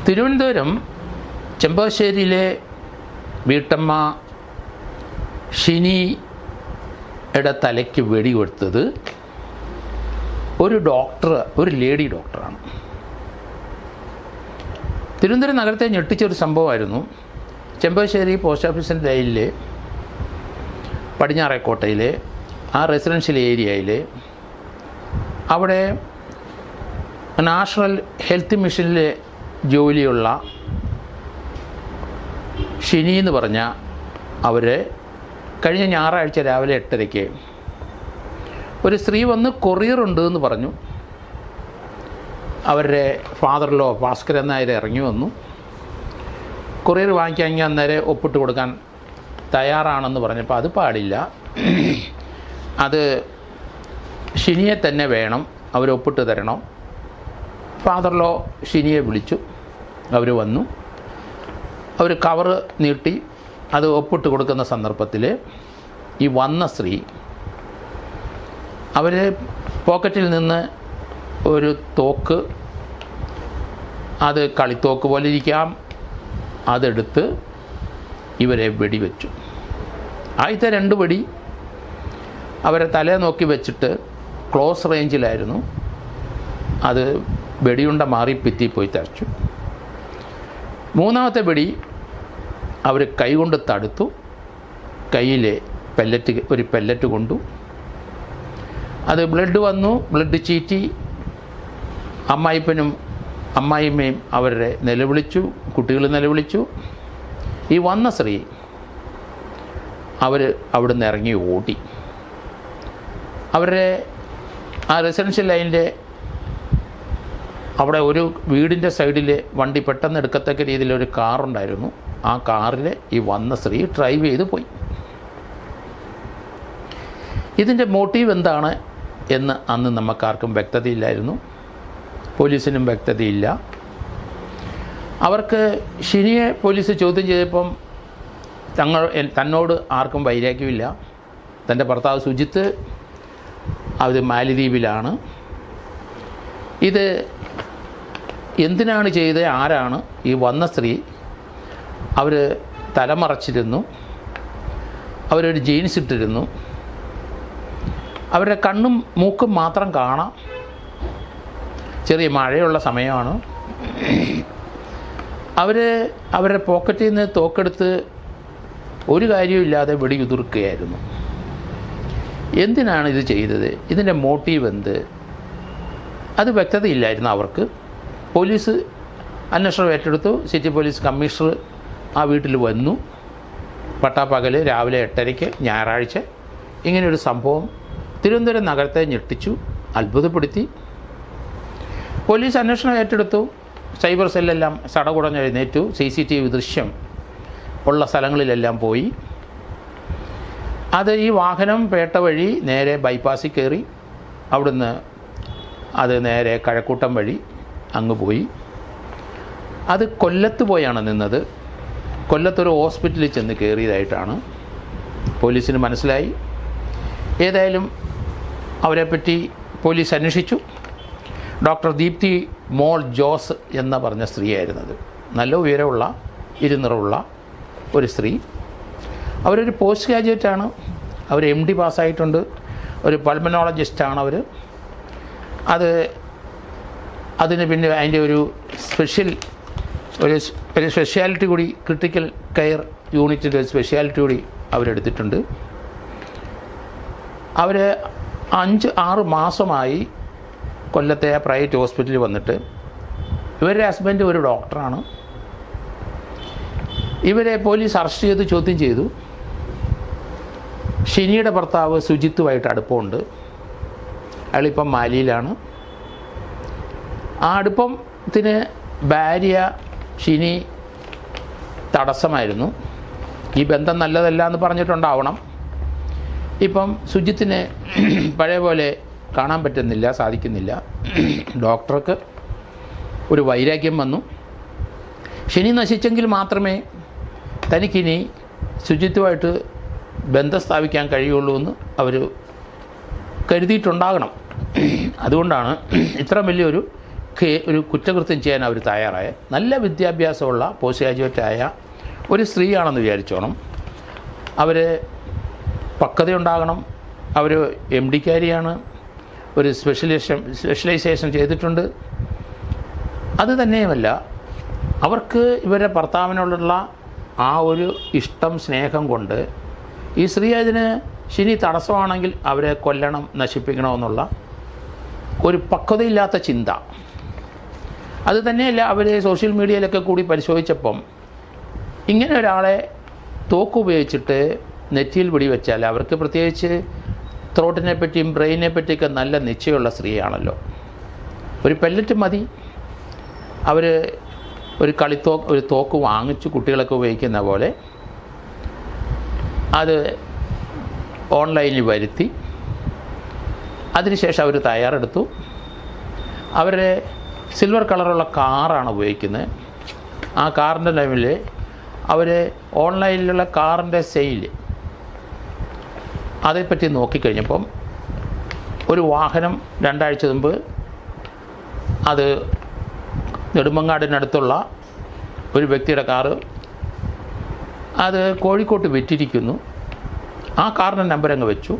തിരുവനന്തപുരം ചെമ്പാശ്ശേരിയിലെ വീട്ടമ്മ ഷിനിയുടെ തലയ്ക്ക് വെടികൊടുത്തത് ഒരു ലേഡി ഡോക്ടറാണ്. തിരുവനന്തപുരം നഗരത്തെ ഞെട്ടിച്ചൊരു സംഭവമായിരുന്നു. ചെമ്പാശ്ശേരി പോസ്റ്റ് ഓഫീസിൻ്റെ ലൈനിൽ പടിഞ്ഞാറേക്കോട്ടയിലെ ആ റെസിഡൻഷ്യൽ ഏരിയയിൽ അവിടെ നാഷണൽ ഹെൽത്ത് മിഷനിൽ ജോലിയുള്ള ഷിനി എന്ന് പറഞ്ഞ അവർ കഴിഞ്ഞ ഞായറാഴ്ച രാവിലെ 8:30 ഒരു സ്ത്രീ വന്ന് കൊറിയറുണ്ട് എന്ന് പറഞ്ഞു. അവരുടെ ഫാദറിലോ ഭാസ്കരൻ നായർ ഇറങ്ങി വന്നു. കൊറിയർ വാങ്ങിക്കാമെങ്കിൽ അന്നേരം ഒപ്പിട്ട് കൊടുക്കാൻ തയ്യാറാണെന്ന് പറഞ്ഞപ്പോൾ അത് പാടില്ല, അത് ഷിനിയെ തന്നെ വേണം, അവർ ഒപ്പിട്ട് തരണം. ഫാദറിലോ ഷിനിയെ വിളിച്ചു. അവർ വന്നു. അവർ കവറ് നീട്ടി അത് ഒപ്പിട്ട് കൊടുക്കുന്ന സന്ദർഭത്തിൽ ഈ വന്ന സ്ത്രീ അവർ പോക്കറ്റിൽ നിന്ന് ഒരു തോക്ക്, അത് കളിത്തോക്ക് പോലെ ഇരിക്കാം, അതെടുത്ത് ഇവരെ വെടിവെച്ചു. ആദ്യത്തെ 2 വെടി അവരെ തലേ നോക്കി വെച്ചിട്ട് ക്ലോസ് റേഞ്ചിലായിരുന്നു. അത് വെടിയുണ്ട മാറി ഭിത്തി പോയി തറച്ചു. 3ാമത്തെ വെടി അവർ കൈകൊണ്ട് തടുത്തു. കയ്യിൽ ഒരു പെല്ലറ്റ് കൊണ്ടു. അത് ബ്ലഡ് വന്നു. ബ്ലഡ് ചീറ്റി. അമ്മായിപ്പനും അമ്മായിമ്മയും അവരുടെ നിലവിളിച്ചു, കുട്ടികൾ നിലവിളിച്ചു. ഈ വന്ന സ്ത്രീ അവർ അവിടുന്ന് ഇറങ്ങി ഓടി. അവരുടെ ആ റെസിഡൻഷ്യൽ ലൈനിൻ്റെ അവിടെ ഒരു വീടിൻ്റെ സൈഡിൽ വണ്ടി പെട്ടെന്ന് എടുക്കത്തക്ക രീതിയിൽ ഒരു കാറുണ്ടായിരുന്നു. ആ കാറിൽ ഈ വന്ന സ്ത്രീ ഡ്രൈവ് ചെയ്ത് പോയി. ഇതിൻ്റെ മോട്ടീവ് എന്താണ് എന്ന് അന്ന് നമുക്കാർക്കും വ്യക്തതയില്ലായിരുന്നു. പോലീസിനും വ്യക്തതയില്ല. അവർക്ക് ഷിനിയെ പോലീസ് ചോദ്യം ചെയ്തപ്പം തന്നോട് ആർക്കും വൈരാഗ്യമില്ല. തൻ്റെ ഭർത്താവ് സുജിത്ത് അത് മാലിദ്വീപിലാണ്. ഇത് എന്തിനാണ് ചെയ്തത്, ആരാണ്? ഈ വന്ന സ്ത്രീ അവർ തലമറച്ചിരുന്നു, അവരൊരു ജീൻസ് ഇട്ടിരുന്നു, അവരുടെ കണ്ണും മൂക്കും മാത്രം കാണാം. ചെറിയ മഴയുള്ള സമയമാണ്. അവരുടെ പോക്കറ്റിൽ നിന്ന് തോക്കെടുത്ത് ഒരു കാര്യമില്ലാതെ വെടിയുതിർക്കുകയായിരുന്നു. എന്തിനാണ് ഇത് ചെയ്തത്, ഇതിൻ്റെ മോട്ടീവ് എന്ത്, അത് വ്യക്തതയില്ലായിരുന്നു അവർക്ക്. പോലീസ് അന്വേഷണം ഏറ്റെടുത്തു. സിറ്റി പോലീസ് കമ്മീഷണർ ആ വീട്ടിൽ വന്നു. പട്ടാപ്പകൽ രാവിലെ 8:30 ഞായറാഴ്ച ഇങ്ങനെയൊരു സംഭവം തിരുവനന്തപുരം നഗരത്തെ ഞെട്ടിച്ചു, അത്ഭുതപ്പെടുത്തി. പോലീസ് അന്വേഷണം ഏറ്റെടുത്തു. സൈബർ സെല്ലെല്ലാം സടകുടഞ്ഞെഴുന്നേറ്റു. CCTV ദൃശ്യം ഉള്ള സ്ഥലങ്ങളിലെല്ലാം പോയി. അത് ഈ വാഹനം പേട്ട വഴി നേരെ ബൈപ്പാസിൽ കയറി അവിടുന്ന് അത് നേരെ കഴക്കൂട്ടം വഴി അങ്ങ് പോയി. അത് കൊല്ലത്ത് പോയാണ് നിന്നത്. കൊല്ലത്തൊരു ഹോസ്പിറ്റലിൽ ചെന്ന് കയറിയതായിട്ടാണ് പോലീസിന് മനസ്സിലായി. ഏതായാലും അവരെപ്പറ്റി പോലീസ് അന്വേഷിച്ചു. ഡോക്ടർ ദീപ്തി മോൾ ജോസ് എന്ന പറഞ്ഞ സ്ത്രീയായിരുന്നത്. നല്ല ഉയരമുള്ള ഇരുനിറമുള്ള ഒരു സ്ത്രീ. അവരൊരു പോസ്റ്റ് ഗ്രാജുവേറ്റാണ്. അവർ MD പാസ്സായിട്ടുണ്ട്. ഒരു പൾമനോളജിസ്റ്റാണ് അവർ. അതിന് പിന്നെ അതിൻ്റെ ഒരു സ്പെഷ്യാലിറ്റി കൂടി, ക്രിട്ടിക്കൽ കെയർ യൂണിറ്റിൻ്റെ ഒരു സ്പെഷ്യാലിറ്റി കൂടി അവരെടുത്തിട്ടുണ്ട്. അവർ 5-6 മാസമായി കൊല്ലത്തെ പ്രൈവറ്റ് ഹോസ്പിറ്റലിൽ വന്നിട്ട്. ഇവരുടെ ഹസ്ബൻഡ് ഒരു ഡോക്ടറാണ്. ഇവരെ പോലീസ് അറസ്റ്റ് ചെയ്ത് ചോദ്യം ചെയ്തു. ഷിനിയുടെ ഭർത്താവ് സുജിത്തുമായിട്ട് അടുപ്പമുണ്ട്. അയാളിപ്പം മാലിയിലാണ്. ആ അടുപ്പത്തിന് ഭാര്യ ഷിനി തടസ്സമായിരുന്നു. ഈ ബന്ധം നല്ലതല്ല എന്ന് പറഞ്ഞിട്ടുണ്ടാവണം. ഇപ്പം സുജിത്തിന് പഴയ പോലെ കാണാൻ പറ്റുന്നില്ല, സാധിക്കുന്നില്ല. ഡോക്ടർക്ക് ഒരു വൈരാഗ്യം വന്നു. ഷിനി നശിച്ചെങ്കിൽ മാത്രമേ തനിക്കിനി സുജിത്തുമായിട്ട് ബന്ധം സ്ഥാപിക്കാൻ കഴിയുള്ളൂ എന്ന് അവർ കരുതിയിട്ടുണ്ടാകണം. അതുകൊണ്ടാണ് ഇത്ര വലിയൊരു ഒരു കുറ്റകൃത്യം ചെയ്യാൻ അവർ തയ്യാറായ നല്ല വിദ്യാഭ്യാസമുള്ള പോസ്റ്റ് ഗ്രാജുവേറ്റായ ഒരു സ്ത്രീയാണെന്ന് വിചാരിച്ചോണം. അവർ പക്വതയുണ്ടാകണം. അവർ MD-കാരിയാണ്, ഒരു സ്പെഷ്യലൈസേഷൻ ചെയ്തിട്ടുണ്ട്. അത് തന്നെയുമല്ല, അവർക്ക് ഇവരുടെ ഭർത്താവിനോടുള്ള ആ ഒരു ഇഷ്ടം, സ്നേഹം കൊണ്ട് ഈ സ്ത്രീ അതിന് ശനി തടസ്സമാണെങ്കിൽ അവരെ കൊല്ലണം, നശിപ്പിക്കണമെന്നുള്ള ഒരു പക്വതയില്ലാത്ത ചിന്ത. അത് തന്നെയല്ല, അവർ സോഷ്യൽ മീഡിയയിലൊക്കെ കൂടി പരിശോധിച്ചപ്പം ഇങ്ങനെ ഒരാളെ തോക്കുപയോഗിച്ചിട്ട് നെറ്റിയിൽ വെടിവെച്ചാൽ അവർക്ക് പ്രത്യേകിച്ച് ത്രോട്ടിനെ പറ്റിയും ബ്രെയിനെ പറ്റിയൊക്കെ നല്ല നിശ്ചയമുള്ള സ്ത്രീയാണല്ലോ. ഒരു പെല്ലറ്റ് മതി. അവർ ഒരു തോക്ക് വാങ്ങിച്ചു കുട്ടികളൊക്കെ ഉപയോഗിക്കുന്ന പോലെ അത് ഓൺലൈനിൽ വരുത്തി അതിനുശേഷം അവർ തയ്യാറെടുത്തു. അവരുടെ സിൽവർ കളറുള്ള കാറാണ് ഉപയോഗിക്കുന്നത്. ആ കാറിൻ്റെ ടൈമിൽ അവർ ഓൺലൈനിലുള്ള കാറിൻ്റെ സെയിൽ അതേപ്പറ്റി നോക്കിക്കഴിഞ്ഞപ്പം ഒരു വാഹനം 2 ആഴ്ച മുമ്പ് അത് നെടുമങ്ങാടിനടുത്തുള്ള ഒരു വ്യക്തിയുടെ കാറ് അത് കോഴിക്കോട്ട് വിറ്റിരിക്കുന്നു. ആ കാറിൻ്റെ നമ്പർ അങ്ങ് വെച്ചു.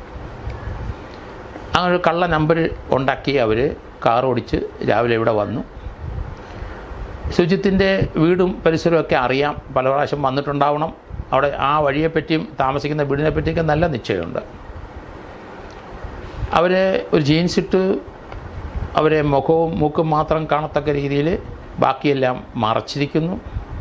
അങ്ങനെ ഒരു കള്ള നമ്പർ ഉണ്ടാക്കി അവർ കാർ ഓടിച്ച് രാവിലെ ഇവിടെ വന്നു. സുജിത്തിൻ്റെ വീടും പരിസരമൊക്കെ അറിയാം, പല പ്രാവശ്യം വന്നിട്ടുണ്ടാവണം. അവിടെ ആ വഴിയെപ്പറ്റിയും താമസിക്കുന്ന വീടിനെ പറ്റിയൊക്കെ നല്ല നിശ്ചയമുണ്ട്. അവർ ഒരു ജീൻസ് ഇട്ട് അവരെ മുഖവും മൂക്കും മാത്രം കാണത്തക്ക രീതിയിൽ ബാക്കിയെല്ലാം മറച്ചിരിക്കുന്നു.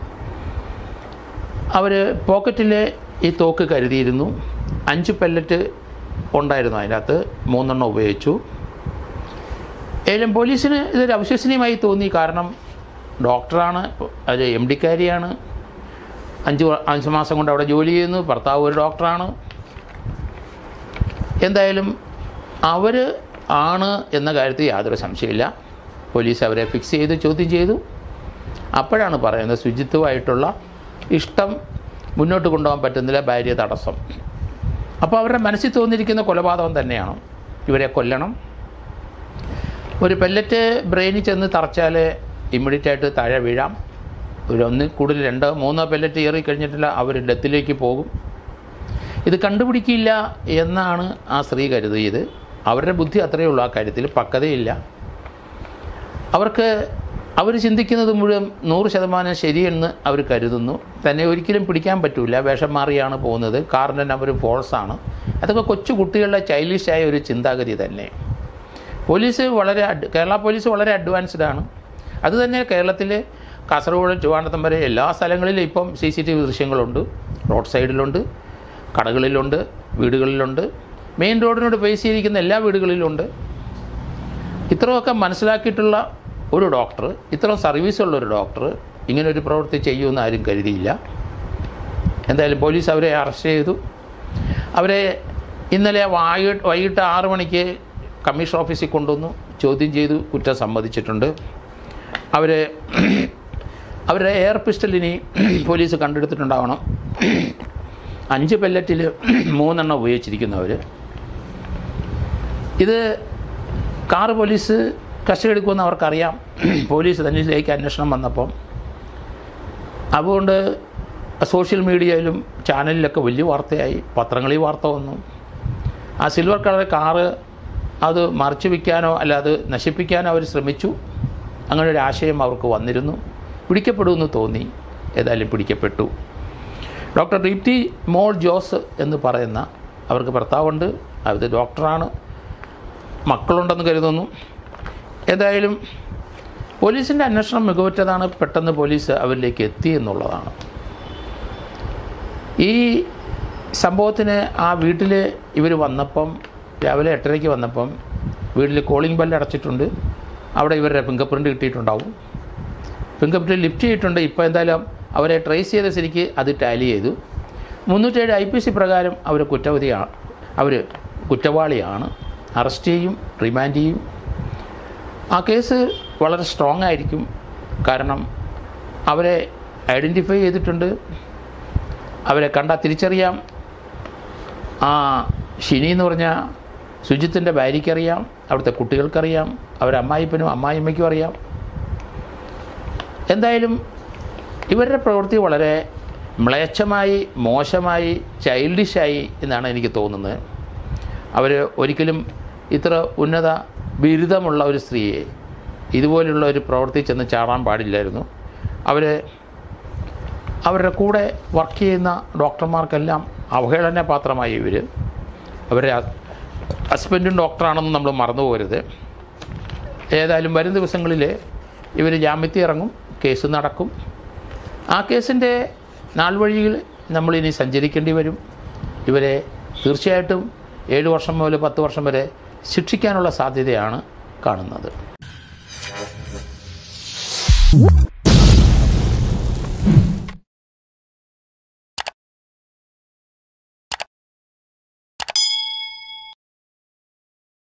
അവർ പോക്കറ്റിൽ ഈ തോക്ക് കരുതിയിരുന്നു. 5 പെല്ലറ്റ് ഉണ്ടായിരുന്നു, അതിനകത്ത് 3 എണ്ണം ഉപയോഗിച്ചു. ഏതായാലും പോലീസിന് ഇതൊരു അവിശ്വസനീയമായി തോന്നി. കാരണം ഡോക്ടറാണ്, അത് MD-കാരിയാണ്, 5 മാസം കൊണ്ട് അവിടെ ജോലി ചെയ്യുന്നു, ഭർത്താവ് ഒരു ഡോക്ടറാണ്. എന്തായാലും അവർ ആണ് എന്ന കാര്യത്തിൽ യാതൊരു സംശയമില്ല. പോലീസ് അവരെ ഫിക്സ് ചെയ്ത് ചോദ്യം ചെയ്തു. അപ്പോഴാണ് പറയുന്നത് ശുചിത്വമായിട്ടുള്ള ഇഷ്ടം മുന്നോട്ട് കൊണ്ടുപോകാൻ പറ്റുന്നില്ല, ഭാര്യ തടസ്സം. അപ്പോൾ അവരുടെ മനസ്സിൽ തോന്നിയിരിക്കുന്ന കൊലപാതകം തന്നെയാണ്, ഇവരെ കൊല്ലണം. ഒരു പെല്ലറ്റ് ബ്രെയിനിൽ ചെന്ന് തറച്ചാൽ ഇമ്മീഡിയറ്റായിട്ട് താഴെ വീഴാം. ഒന്നിൽ കൂടുതൽ 2, 3 പെല്ലറ്റ് ഏറി കഴിഞ്ഞിട്ടില്ല, അവർ ഡെത്തിലേക്ക് പോകും. ഇത് കണ്ടുപിടിക്കില്ല എന്നാണ് ആ സ്ത്രീ കരുതിയത്. അവരുടെ ബുദ്ധി അത്രയേ ഉള്ളൂ, ആ കാര്യത്തിൽ പക്വതയില്ല. അവർ ചിന്തിക്കുന്നത് മുഴുവൻ 100% ശരിയെന്ന് അവർ കരുതുന്നു. തന്നെ ഒരിക്കലും പിടിക്കാൻ പറ്റില്ല, വേഷം മാറിയാണ് പോകുന്നത്, കാറിൻ്റെ നമ്പർ ഫോൾസാണ്. അതൊക്കെ കൊച്ചു കുട്ടികളുടെ ചൈൽഡിഷായ ഒരു ചിന്താഗതി തന്നെ. കേരള പോലീസ് വളരെ അഡ്വാൻസ്ഡ് ആണ്. അതുതന്നെ കേരളത്തിൽ കാസർഗോഡ് ട്രിവാൻഡ്രം വരെ എല്ലാ സ്ഥലങ്ങളിലും ഇപ്പം CCTV ദൃശ്യങ്ങളുണ്ട്. റോഡ് സൈഡിലുണ്ട്, കടകളിലുണ്ട്, വീടുകളിലുണ്ട്, മെയിൻ റോഡിനോട് ഫേസ് ചെയ്തിരിക്കുന്ന എല്ലാ വീടുകളിലുണ്ട്. ഇത്രയൊക്കെ മനസ്സിലാക്കിയിട്ടുള്ള ഒരു ഡോക്ടർ, ഇത്ര സർവീസുള്ളൊരു ഡോക്ടർ ഇങ്ങനൊരു പ്രവൃത്തി ചെയ്യുമെന്ന് ആരും കരുതിയില്ല. എന്തായാലും പോലീസ് അവരെ അറസ്റ്റ് ചെയ്തു. അവരെ ഇന്നലെ വൈകിട്ട് 6 മണിക്ക് കമ്മീഷൻ ഓഫീസിൽ കൊണ്ടുവന്നു, ചോദ്യം ചെയ്തു, കുറ്റം സമ്മതിച്ചിട്ടുണ്ട്. അവരുടെ എയർ പിസ്റ്റലിനി പോലീസ് കണ്ടെടുത്തിട്ടുണ്ടാവണം. 5 പെല്ലറ്റിൽ 3 എണ്ണം ഉപയോഗിച്ചിരിക്കുന്നവർ. ഇത് കാറ് പോലീസ് കസ്റ്റഡി എടുക്കുമെന്ന് അവർക്കറിയാം. പോലീസ് തന്നിലേക്ക് അന്വേഷണം വന്നപ്പം അതുകൊണ്ട് സോഷ്യൽ മീഡിയയിലും ചാനലിലൊക്കെ വലിയ വാർത്തയായി, പത്രങ്ങളിൽ വാർത്ത വന്നു. ആ സിൽവർ കളർ കാറ് അത് മറച്ചു വയ്ക്കാനോ അല്ല അത് നശിപ്പിക്കാനോ അവർ ശ്രമിച്ചു. അങ്ങനെ ഒരു ആശയം അവർക്ക് വന്നിരുന്നു. പിടിക്കപ്പെടുമെന്ന് തോന്നി. ഏതായാലും പിടിക്കപ്പെട്ടു. ഡോക്ടർ ദീപ്തി മോൾ ജോസ് എന്ന് പറയുന്ന അവർക്ക് ഭർത്താവുണ്ട്, അത് ഡോക്ടറാണ്, മക്കളുണ്ടെന്ന് കരുതുന്നു. ഏതായാലും പോലീസിൻ്റെ അന്വേഷണം മികവുറ്റതാണ്. പെട്ടെന്ന് പോലീസ് അവരിലേക്ക് എത്തി എന്നുള്ളതാണ്. ഈ സംഭവത്തിന് ആ വീട്ടിൽ ഇവർ വന്നപ്പം രാവിലെ 8:30 വന്നപ്പം വീട്ടിൽ കോളിംഗ് ബെല്ല് അടച്ചിട്ടുണ്ട്. അവിടെ ഇവരുടെ ഫിംഗർ പ്രിൻ്റ് കിട്ടിയിട്ടുണ്ടാവും. ഫിംഗർ പ്രിൻ്റ് ലിഫ്റ്റ് ചെയ്തിട്ടുണ്ട്. ഇപ്പോൾ എന്തായാലും അവരെ ട്രേസ് ചെയ്ത ശരിക്ക് അത് ടാലി ചെയ്തു. 307 IPC പ്രകാരം അവർ കുറ്റവാളിയാണ്. അറസ്റ്റ് ചെയ്യും, റിമാൻഡ് ചെയ്യും. ആ കേസ് വളരെ സ്ട്രോങ് ആയിരിക്കും. കാരണം അവരെ ഐഡൻറ്റിഫൈ ചെയ്തിട്ടുണ്ട്, അവരെ കണ്ടാൽ തിരിച്ചറിയാം. ആ ഷിനി എന്ന് പറഞ്ഞാൽ സുജിത്തിൻ്റെ ഭാര്യയ്ക്കറിയാം, അവിടുത്തെ കുട്ടികൾക്കറിയാം, അവരുടെ അമ്മായിപ്പനും അമ്മായിമ്മയ്ക്കും അറിയാം. എന്തായാലും ഇവരുടെ പ്രവൃത്തി വളരെ മ്ലേച്ഛമായി, മോശമായി, ചൈൽഡിഷായി എന്നാണ് എനിക്ക് തോന്നുന്നത്. അവർ ഒരിക്കലും ഇത്ര ഉന്നത ബിരുദമുള്ള ഒരു സ്ത്രീയെ ഇതുപോലുള്ള ഒരു പ്രവൃത്തി ചെന്ന് ചാടാൻ പാടില്ലായിരുന്നു. അവരുടെ കൂടെ വർക്ക് ചെയ്യുന്ന ഡോക്ടർമാർക്കെല്ലാം അവഹേളന പാത്രമായി ഇവർ. അവരുടെ ഹസ്ബൻഡും ഡോക്ടറാണെന്ന് നമ്മൾ മറന്നു പോകരുത്. ഏതായാലും വരും ദിവസങ്ങളിൽ ഇവർ ജാമ്യത്തിൽ ഇറങ്ങും, കേസ് നടക്കും. ആ കേസിൻ്റെ നാൾ വഴിയിൽ നമ്മളിനി സഞ്ചരിക്കേണ്ടി വരും. ഇവരെ തീർച്ചയായിട്ടും 7 വർഷം മുതൽ 10 വർഷം വരെ ശിക്ഷിക്കാനുള്ള സാധ്യതയാണ് കാണുന്നത്.